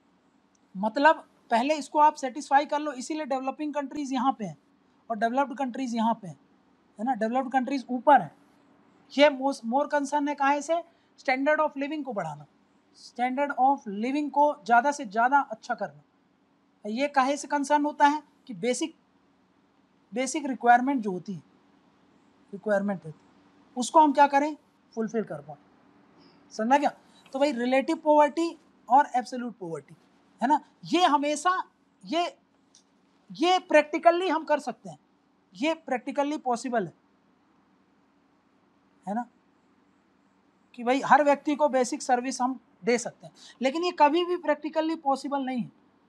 मतलब पहले इसको आप सेटिस्फाई कर लो, इसीलिए डेवलपिंग कंट्रीज यहाँ पे हैं और डेवलप्ड कंट्रीज यहाँ पे हैं, है ना, डेवलप्ड कंट्रीज ऊपर है। ये मोर कंसर्न है काहे से, स्टैंडर्ड ऑफ लिविंग को बढ़ाना, स्टैंडर्ड ऑफ लिविंग को ज़्यादा से ज़्यादा अच्छा करना। ये काहे से कंसर्न होता है कि बेसिक रिक्वायरमेंट जो होती है, रिक्वायरमेंट होती है, उसको हम क्या करें, फुलफिल कर पाए। समझा क्या। तो भाई रिलेटिव पॉवर्टी और एब्सोल्यूट पॉवर्टी, है ना, ये हमेशा ये प्रैक्टिकली हम कर सकते हैं, ये प्रैक्टिकली पॉसिबल है ना, कि भाई हर व्यक्ति को बेसिक सर्विस हम दे सकते हैं, लेकिन ये कभी भी प्रैक्टिकली पॉसिबल नहीं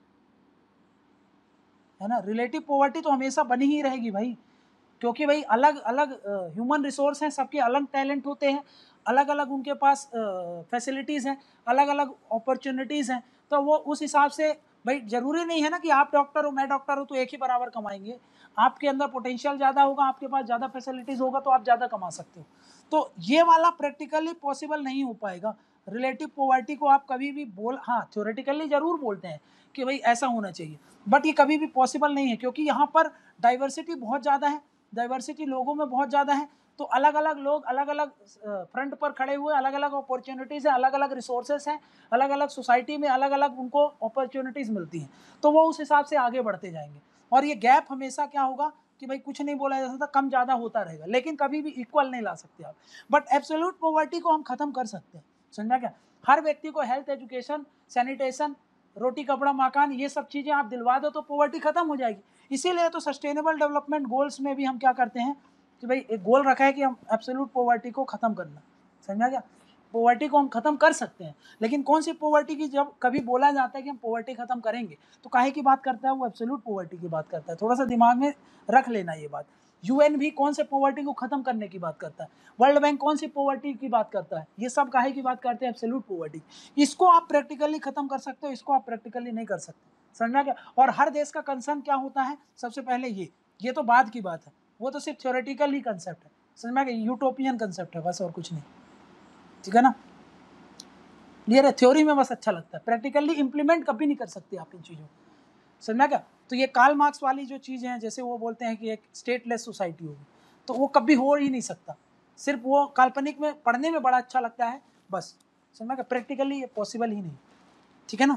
है ना। रिलेटिव पॉवर्टी तो हमेशा बनी ही रहेगी भाई, क्योंकि भाई अलग अलग ह्यूमन रिसोर्स हैं, सबके अलग टैलेंट होते हैं, अलग अलग उनके पास फैसिलिटीज़ हैं, अलग अलग अपॉर्चुनिटीज़ हैं। तो वो उस हिसाब से भाई ज़रूरी नहीं है ना कि आप डॉक्टर हो मैं डॉक्टर हूँ तो एक ही बराबर कमाएंगे। आपके अंदर पोटेंशियल ज़्यादा होगा, आपके पास ज़्यादा फैसिलिटीज़ होगा, तो आप ज़्यादा कमा सकते हो। तो ये वाला प्रैक्टिकली पॉसिबल नहीं हो पाएगा। रिलेटिव पॉवर्टी को आप कभी भी हाँ थ्योरेटिकली ज़रूर बोलते हैं कि भाई ऐसा होना चाहिए, बट ये कभी भी पॉसिबल नहीं है, क्योंकि यहाँ पर डाइवर्सिटी बहुत ज़्यादा है, डाइवर्सिटी लोगों में बहुत ज़्यादा है। तो अलग अलग लोग अलग अलग फ्रंट पर खड़े हुए, अलग अलग अपॉर्चुनिटीज़ हैं, अलग अलग रिसोर्सेज हैं, अलग अलग सोसाइटी में अलग अलग उनको अपॉर्चुनिटीज़ मिलती हैं, तो वो उस हिसाब से आगे बढ़ते जाएंगे। और ये गैप हमेशा क्या होगा कि भाई कुछ नहीं बोला जा सकता, कम ज़्यादा होता रहेगा, लेकिन कभी भी इक्वल नहीं ला सकते आप। बट एब्सोल्यूट पॉवर्टी को हम ख़त्म कर सकते हैं, समझा क्या। हर व्यक्ति को हेल्थ, एजुकेशन, सैनिटेशन, रोटी कपड़ा मकान, ये सब चीज़ें आप दिलवा दो तो पॉवर्टी ख़त्म हो जाएगी। इसीलिए तो सस्टेनेबल डेवलपमेंट गोल्स में भी हम क्या करते हैं कि भाई एक गोल रखा है कि हम एब्सोल्यूट पॉवर्टी को ख़त्म करना, समझा क्या। पॉवर्टी को हम खत्म कर सकते हैं, लेकिन कौन सी पॉवर्टी की जब कभी बोला जाता है कि हम पॉवर्टी खत्म करेंगे तो काहे की बात करता है, वो एब्सोल्यूट पॉवर्टी की बात करता है। थोड़ा सा दिमाग में रख लेना ये बात। यूएन भी कौन से पॉवर्टी को खत्म करने की बात करता है, वर्ल्ड बैंक कौन सी पॉवर्टी की बात करता है, ये सब काहे की बात करते हैं, एब्सोल्यूट पॉवर्टी। इसको आप प्रैक्टिकली खत्म कर सकते हो, इसको आप प्रैक्टिकली नहीं कर सकते, समझना क्या। और हर देश का कंसर्न क्या होता है, सबसे पहले ये तो बाद की बात है, वो तो सिर्फ थ्योरेटिकल ही कंसेप्ट है, समझ में, यूटोपियन कंसेप्ट है बस, और कुछ नहीं, ठीक है ना। क्लियर है, थ्योरी में बस अच्छा लगता है, प्रैक्टिकली इंप्लीमेंट कभी नहीं कर सकते आप इन चीज़ों को, समझना क्या। तो ये कार्ल मार्क्स वाली जो चीज़ें हैं, जैसे वो बोलते हैं कि एक स्टेटलेस सोसाइटी होगी, तो वो कभी हो ही नहीं सकता, सिर्फ वो काल्पनिक में पढ़ने में बड़ा अच्छा लगता है बस, समझना क्या, प्रैक्टिकली ये पॉसिबल ही नहीं, ठीक है ना।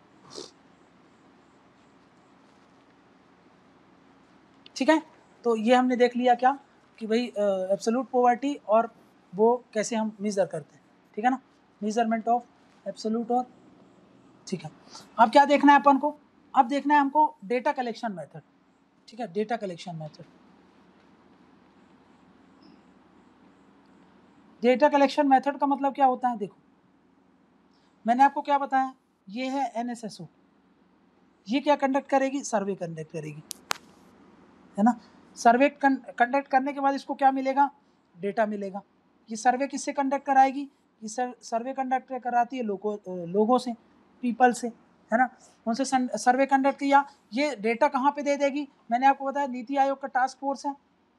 ठीक है, तो ये हमने देख लिया क्या कि भाई एब्सोल्यूट पॉवर्टी और वो कैसे हम मेजर करते हैं, ठीक है ना, मेजरमेंट ऑफ एब्सोल्यूट और, ठीक है। अब क्या देखना है अपन को, अब देखना है हमको डेटा कलेक्शन मेथड, ठीक है, data collection method. Data collection method का मतलब क्या होता है, देखो मैंने आपको क्या बताया, ये है एनएसएसओ, ये क्या कंडक्ट करेगी, सर्वे कंडक्ट करेगी, है ना। सर्वे कंडक्ट करने के बाद इसको क्या मिलेगा, डेटा मिलेगा। ये सर्वे किससे कंडक्ट कराएगी, ये सर्वे कंडक्ट कराती है लोगों से, पीपल से, है ना, उनसे सर्वे कंडक्ट किया, ये डेटा कहाँ पे दे देगी, मैंने आपको बताया नीति आयोग का टास्क फोर्स है,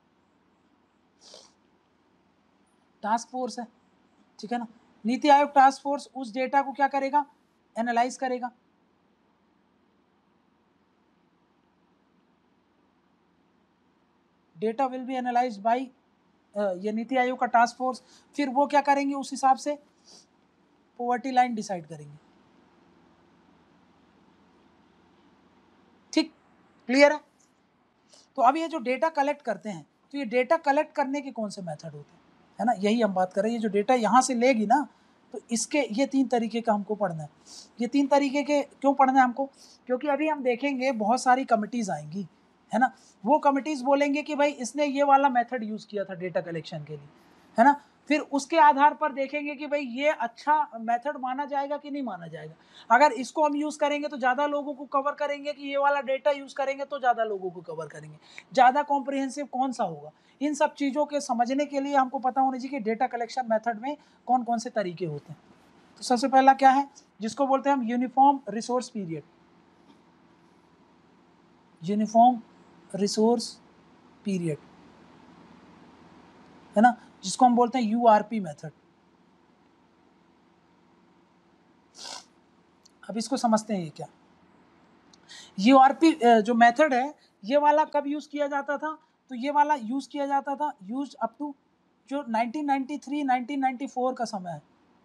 टास्क फोर्स है, ठीक है ना। नीति आयोग टास्क फोर्स उस डेटा को क्या करेगा, एनालाइज करेगा, data will be analysed by ये नीति आयोग का टास्क फोर्स, फिर वो क्या करेंगे, उस हिसाब से पॉवर्टी लाइन डिसाइड करेंगे, ठीक, क्लियर है। तो अब ये जो डेटा कलेक्ट करते हैं, तो ये डेटा कलेक्ट करने के कौन से मेथड होते हैं, है ना, यही हम बात कर रहे हैं। ये जो डेटा यहाँ से लेगी ना, तो इसके ये 3 तरीके का हमको पढ़ना है। ये 3 तरीके के क्यों पढ़ना है हमको, क्योंकि अभी हम देखेंगे बहुत सारी कमिटीज़ आएंगी, है ना, वो कमिटीज़ बोलेंगे कि भाई इसने ये वाला मेथड यूज़ किया था डेटा कलेक्शन के लिए, है ना, फिर उसके आधार पर देखेंगे कि भाई ये अच्छा मेथड माना जाएगा कि नहीं माना जाएगा। अगर इसको हम यूज़ करेंगे तो ज़्यादा लोगों को कवर करेंगे, कि ये वाला डेटा यूज़ करेंगे तो ज़्यादा लोगों को कवर करेंगे, ज़्यादा कॉम्प्रिहेंसिव कौन सा होगा। इन सब चीज़ों के समझने के लिए हमको पता होना चाहिए कि डेटा कलेक्शन मेथड में कौन कौन से तरीके होते हैं। तो सबसे पहला क्या है, जिसको बोलते हैं हम uniform resource period, uniform resource period, है ना, जिसको हम बोलते हैं यूआरपी मेथड। अब इसको समझते हैं ये क्या, यूआरपी जो मेथड है, ये वाला कब यूज़ किया जाता था, तो ये वाला यूज़ किया जाता था यूज अप टू जो 1993 1994 का समय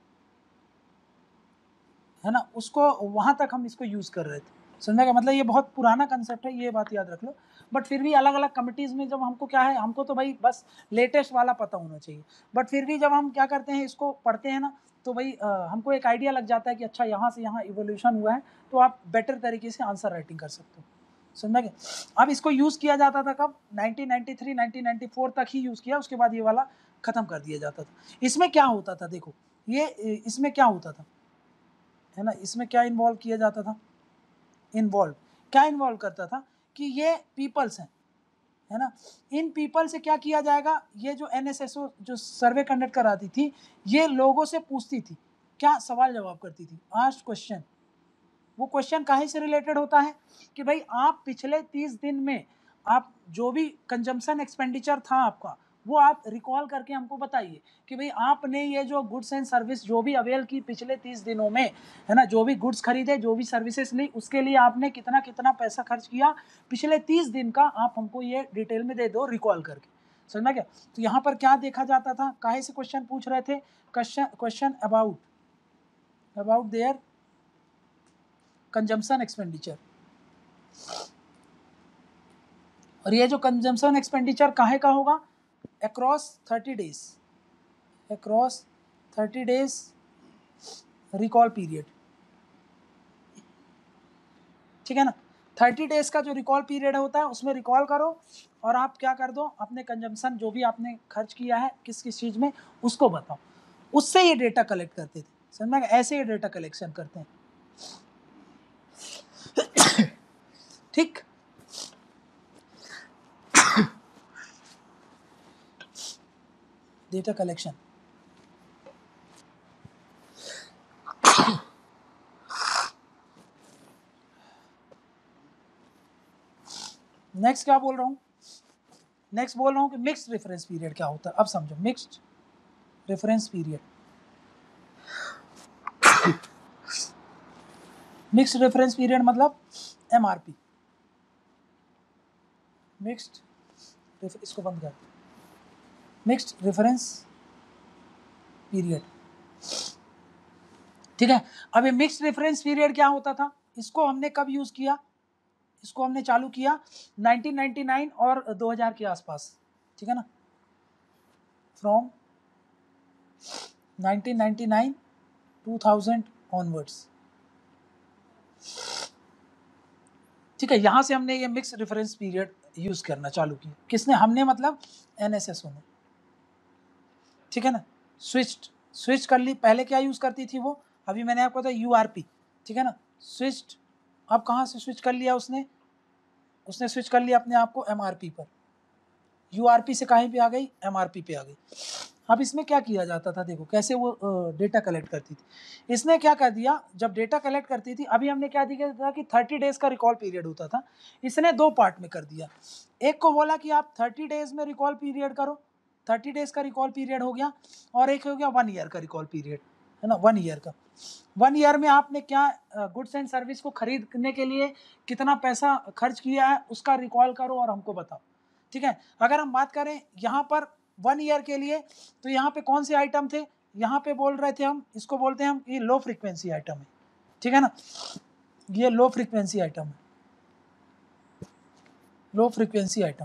है ना, उसको वहाँ तक हम इसको यूज़ कर रहे थे, समझने का मतलब, ये बहुत पुराना कंसेप्ट है, ये बात याद रख लो। बट फिर भी अलग अलग कमिटीज़ में जब हमको क्या है, हमको तो भाई बस लेटेस्ट वाला पता होना चाहिए, बट फिर भी जब हम क्या करते हैं, इसको पढ़ते हैं ना, तो भाई हमको एक आइडिया लग जाता है कि अच्छा यहाँ से यहाँ इवोल्यूशन हुआ है, तो आप बेटर तरीके से आंसर राइटिंग कर सकते हो, समझा क्या। अब इसको यूज़ किया जाता था कब, 1993 1994 तक ही यूज़ किया, उसके बाद ये वाला ख़त्म कर दिया जाता था। इसमें क्या होता था, देखो ये इसमें क्या होता था, है ना, इसमें क्या इन्वॉल्व किया जाता था, क्या इन्वॉल्व करता था कि ये पीपल्स हैं, है ना, इन पीपल से क्या किया जाएगा, ये जो एनएसएसओ जो सर्वे कंडक्ट कराती थी, ये लोगों से पूछती थी, क्या सवाल जवाब करती थी, आस्क्ड क्वेश्चन। वो क्वेश्चन काहे से रिलेटेड होता है कि भाई आप पिछले 30 दिन में आप जो भी कंजम्पशन एक्सपेंडिचर था आपका, वो आप रिकॉल करके हमको बताइए कि भाई आपने ये जो गुड्स एंड सर्विस जो भी अवेल की पिछले 30 दिनों में, है ना, जो भी गुड्स खरीदे, जो भी सर्विसेज ली, उसके लिए आपने कितना कितना पैसा खर्च किया पिछले 30 दिन का, आप हमको ये डिटेल में दे दो रिकॉल करके, समझना क्या। तो यहाँ पर क्या देखा जाता था, काहे से क्वेश्चन पूछ रहे थे, question about their consumption expenditure. और ये जो कंजम्पशन एक्सपेंडिचर काहे का होगा, across 30 days, across 30 days recall period, ठीक है ना। 30 डेज का जो रिकॉल पीरियड होता है, उसमें रिकॉल करो और आप क्या कर दो, अपने कंजम्पशन जो भी आपने खर्च किया है किस किस चीज़ में, उसको बताओ। उससे ये डेटा कलेक्ट करते थे, समझ में, ऐसे ये डेटा कलेक्शन करते हैं। ठीक, डेटा कलेक्शन। नेक्स्ट क्या बोल रहा हूँ, नेक्स्ट बोल रहा हूँ कि मिक्स्ड रेफरेंस पीरियड क्या होता है। अब समझो mixed reference period. Mixed reference period मतलब एमआरपी, मिक्स्ड, इसको बंद कर, मिक्स्ड रेफरेंस पीरियड। ठीक है, अब ये मिक्स्ड रेफरेंस पीरियड क्या होता था, इसको हमने कब यूज किया, इसको हमने चालू किया 1999 और 2000 के आसपास, ठीक है ना, फ्रॉम 1999 2000 ऑनवर्ड्स। ठीक है, यहां से हमने ये मिक्स रेफरेंस पीरियड यूज करना चालू किया। किसने, हमने मतलब एनएसएसओ ने, ठीक है ना। स्विच कर ली, पहले क्या यूज करती थी वो, अभी मैंने आपको बताया यूआरपी, ठीक है ना, स्विच। अब कहाँ से स्विच कर लिया उसने स्विच कर लिया अपने आप को एमआरपी पर, यूआरपी से कहीं पे आ गई, एमआरपी पे आ गई। अब इसमें क्या किया जाता था, देखो कैसे वो डेटा कलेक्ट करती थी। इसने क्या कर दिया, जब डेटा कलेक्ट करती थी, अभी हमने क्या दिया था कि 30 डेज का रिकॉल पीरियड होता था, इसने 2 पार्ट में कर दिया। एक को बोला कि आप 30 डेज में रिकॉल पीरियड करो, 30 डेज का रिकॉल पीरियड हो गया, और एक हो गया 1 ईयर का रिकॉल पीरियड, है ना, 1 ईयर का। 1 ईयर में आपने क्या गुड्स एंड सर्विस को खरीदने के लिए कितना पैसा खर्च किया है, उसका रिकॉल करो और हमको बताओ। ठीक है, अगर हम बात करें यहाँ पर 1 ईयर के लिए, तो यहाँ पे कौन से आइटम थे, यहाँ पे बोल रहे थे हम, इसको बोलते हैं हम, ये लो फ्रीक्वेंसी आइटम है, ठीक है ना, ये लो फ्रीक्वेंसी आइटम है, लो फ्रीक्वेंसी आइटम।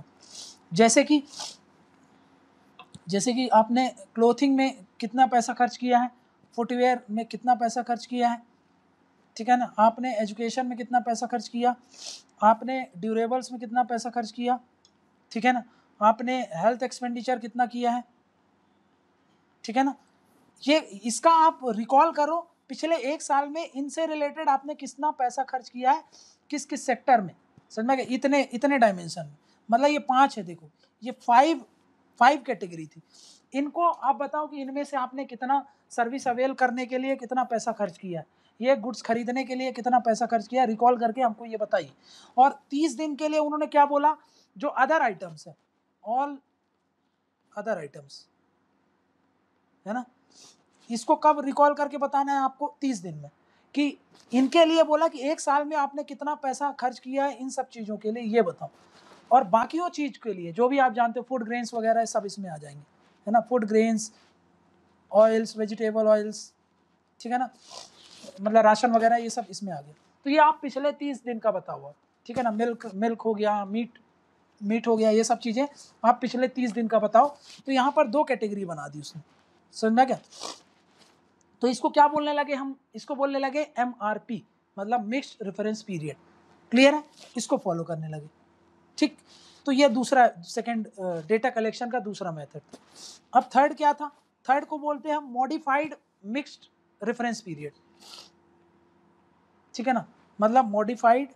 जैसे कि आपने क्लोथिंग में कितना पैसा खर्च किया है, फुटवेयर में कितना पैसा खर्च किया है, ठीक है ना, आपने एजुकेशन में कितना पैसा खर्च किया, आपने ड्यूरेबल्स में कितना पैसा खर्च किया, ठीक है ना, आपने हेल्थ एक्सपेंडिचर कितना किया है, ठीक है ना, ये इसका आप रिकॉल करो, पिछले 1 साल में इनसे रिलेटेड आपने कितना पैसा खर्च किया है, किस किस सेक्टर में, समझ में, इतने डायमेंशन में, मतलब ये 5 है, देखो ये 5 कैटेगरी थी। इनको आप बताओ कि इनमें से आपने कितना सर्विस अवेल करने के लिए कितना पैसा खर्च किया है, ये गुड्स खरीदने के लिए कितना पैसा खर्च किया, रिकॉल करके हमको ये बताइए। और 30 दिन के लिए उन्होंने क्या बोला, जो अदर आइटम्स है, ऑल अदर आइटम्स, है ना, इसको कब रिकॉल करके बताना है आपको, 30 दिन में, कि इनके लिए बोला कि 1 साल में आपने कितना पैसा खर्च किया है इन सब चीज़ों के लिए, ये बताओ। और बाकी वो चीज़ के लिए जो भी आप जानते हो, फूड ग्रेन्स वगैरह सब इसमें आ जाएंगे, है ना, food grains, oils, vegetable oils, ठीक है ना, मतलब राशन वगैरह ये सब इसमें आ गया। तो ये आप पिछले 30 दिन का बता हुआ, ठीक है ना, मिल्क हो गया, मीट हो गया, ये सब चीज़ें आप पिछले 30 दिन का बताओ। तो यहाँ पर 2 कैटेगरी बना दी उसने, समझ में क्या। तो इसको क्या बोलने लगे हम, इसको बोलने लगे एमआरपी, मतलब मिक्स्ड रेफरेंस पीरियड। क्लियर है, इसको फॉलो करने लगे। ठीक, तो ये दूसरा, सेकंड डेटा कलेक्शन का दूसरा मेथड। अब थर्ड क्या था, थर्ड को बोलते हैं हम मॉडिफाइड मिक्स्ड रेफरेंस पीरियड, ठीक है ना, मतलब मॉडिफाइड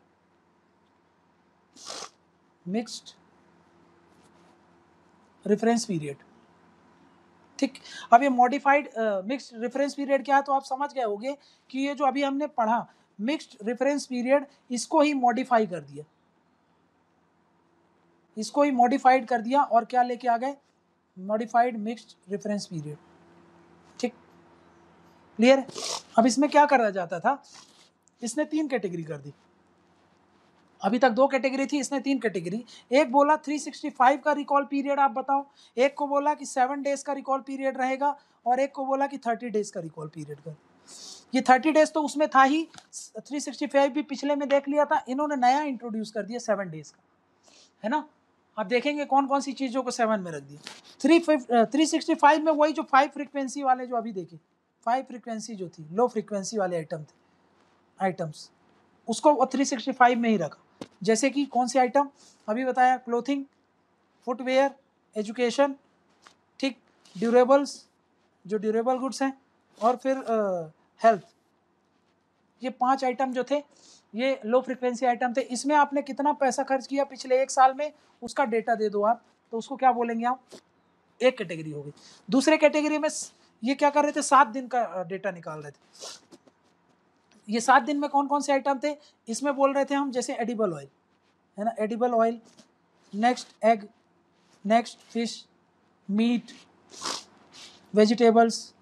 मिक्स्ड रेफरेंस पीरियड। ठीक, अब ये मॉडिफाइड मिक्स्ड रेफरेंस पीरियड क्या है, तो आप समझ गए होंगे कि ये जो अभी हमने पढ़ा मिक्स्ड रेफरेंस पीरियड, इसको ही मॉडिफाई कर दिया, इसको ही मॉडिफाइड कर दिया, और क्या लेके आ गए, मॉडिफाइड मिक्स्ड रेफरेंस पीरियड। ठीक, क्लियर है। अब इसमें क्या करा जाता था, इसने 3 कैटेगरी कर दी, अभी तक 2 कैटेगरी थी, इसने 3 कैटेगरी। एक बोला 365 का रिकॉल पीरियड आप बताओ, एक को बोला कि 7 डेज का रिकॉल पीरियड रहेगा, और एक को बोला कि 30 डेज का रिकॉल पीरियड कर। ये 30 डेज तो उसमें था ही, 365 भी पिछले में देख लिया था, इन्होंने नया इंट्रोड्यूस कर दिया 7 डेज का, है ना। अब देखेंगे कौन कौन सी चीज़ों को 7 में रख दिया। 365 में वही जो 5 फ्रीक्वेंसी वाले जो अभी देखे, 5 फ्रीक्वेंसी जो थी, लो फ्रीक्वेंसी वाले आइटम्स, उसको 365 में ही रखा। जैसे कि कौन से आइटम अभी बताया, क्लोथिंग, फुटवेयर, एजुकेशन, ठीक, ड्यूरेबल्स, जो ड्यूरेबल गुड्स हैं, और फिर हेल्थ। ये 5 आइटम जो थे ये लो फ्रिक्वेंसी आइटम थे। इसमें आपने कितना पैसा खर्च किया पिछले 1 साल में, उसका डेटा दे दो आप, तो उसको क्या बोलेंगे आप, एक कैटेगरी हो गई। दूसरे कैटेगरी में ये क्या कर रहे थे, 7 दिन का डेटा निकाल रहे थे। ये 7 दिन में कौन कौन से आइटम थे, इसमें बोल रहे थे हम, जैसे एडिबल ऑयल है ना, edible oil, next egg, next fish, meat, vegetables,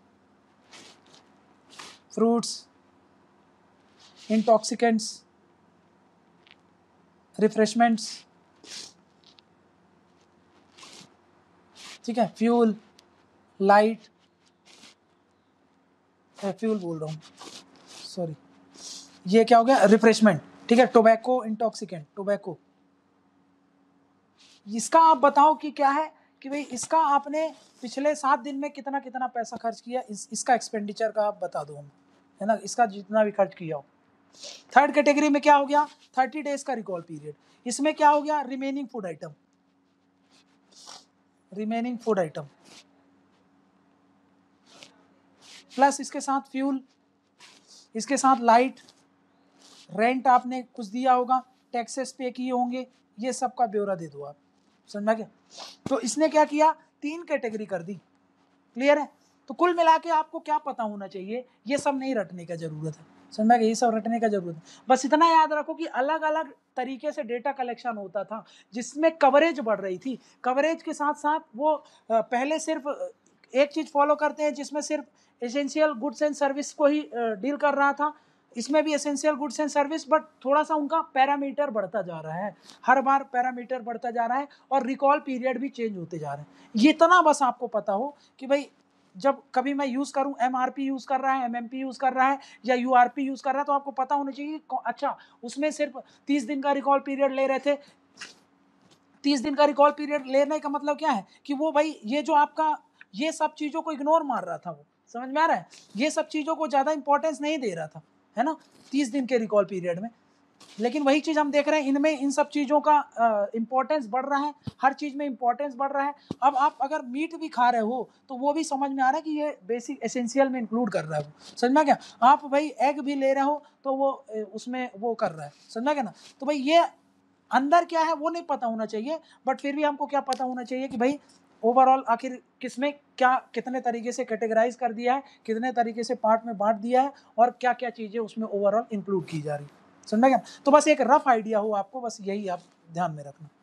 fruits, intoxicants, refreshments, ठीक है, फ्यूल, लाइट, फ्यूल बोल रहा हूँ, सॉरी, ये क्या हो गया, रिफ्रेशमेंट, ठीक है, टोबैको, इंटॉक्सिकेंट, टोबैको। इसका आप बताओ कि क्या है, कि भाई इसका आपने पिछले 7 दिन में कितना कितना पैसा खर्च किया, इसका एक्सपेंडिचर का आप बता दो हम, है ना, इसका जितना भी खर्च किया हो। थर्ड कैटेगरी में क्या हो गया, 30 डेज का रिकॉल पीरियड। इसमें क्या हो गया, remaining food item, remaining food item, plus इसके साथ फ्यूल, इसके साथ लाइट, रेंट आपने कुछ दिया होगा, टैक्सेस पे किए होंगे, ये सब का ब्यौरा दे दो आप, समझा क्या। तो इसने क्या किया, 3 कैटेगरी कर दी, क्लियर है। तो कुल मिला के आपको क्या पता होना चाहिए, ये सब नहीं रटने का जरूरत है, समझा क्या, ये सब रटने का जरूरत है। बस इतना याद रखो कि अलग अलग तरीके से डेटा कलेक्शन होता था, जिसमें कवरेज बढ़ रही थी। कवरेज के साथ साथ वो पहले सिर्फ एक चीज फॉलो करते हैं जिसमें सिर्फ एसेंशियल गुड्स एंड सर्विस को ही डील कर रहा था, इसमें भी essential goods and service, but थोड़ा सा उनका पैरामीटर बढ़ता जा रहा है, हर बार पैरामीटर बढ़ता जा रहा है, और रिकॉल पीरियड भी चेंज होते जा रहे हैं। ये इतना बस आपको पता हो कि भाई जब कभी मैं यूज़ करूं, एमआरपी यूज़ कर रहा है, एमएमपी यूज़ कर रहा है, या यूआरपी यूज़ कर रहा है, तो आपको पता होना चाहिए कि अच्छा उसमें सिर्फ 30 दिन का रिकॉल पीरियड ले रहे थे। 30 दिन का रिकॉल पीरियड लेने का मतलब क्या है, कि वो भाई ये जो आपका ये सब चीज़ों को इग्नोर मार रहा था, वो समझ में आ रहा है, ये सब चीज़ों को ज़्यादा इंपॉर्टेंस नहीं दे रहा था, है ना, 30 दिन के रिकॉल पीरियड में। लेकिन वही चीज़ हम देख रहे हैं, इनमें इन सब चीज़ों का इंपॉर्टेंस बढ़ रहा है, हर चीज़ में इंपॉर्टेंस बढ़ रहा है। अब आप अगर मीट भी खा रहे हो तो वो भी समझ में आ रहा है कि ये बेसिक एसेंशियल में इंक्लूड कर रहा है, वो समझना क्या। आप भाई एग भी ले रहे हो तो वो उसमें वो कर रहा है, समझना क्या ना। तो भाई ये अंदर क्या है वो नहीं पता होना चाहिए, बट फिर भी हमको क्या पता होना चाहिए कि भाई ओवरऑल आखिर किसमें क्या कितने तरीके से कैटेगराइज कर दिया है, कितने तरीके से पार्ट में बांट दिया है, और क्या क्या चीज़ें उसमें ओवरऑल इंक्लूड की जा रही है, समझा क्या। तो बस एक रफ आइडिया हो आपको, बस यही आप ध्यान में रखना।